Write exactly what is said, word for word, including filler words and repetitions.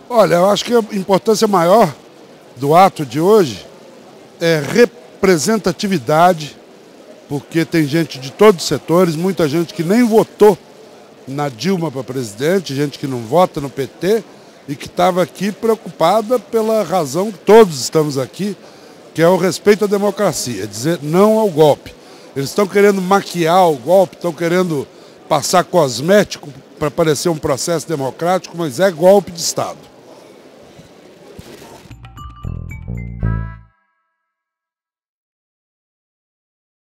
Olha, eu acho que a importância maior do ato de hoje é representatividade, porque tem gente de todos os setores, muita gente que nem votou na Dilma para presidente, gente que não vota no P T e que estava aqui preocupada pela razão que todos estamos aqui, que é o respeito à democracia, dizer não ao golpe. Eles estão querendo maquiar o golpe, estão querendo passar cosmético para parecer um processo democrático, mas é golpe de Estado.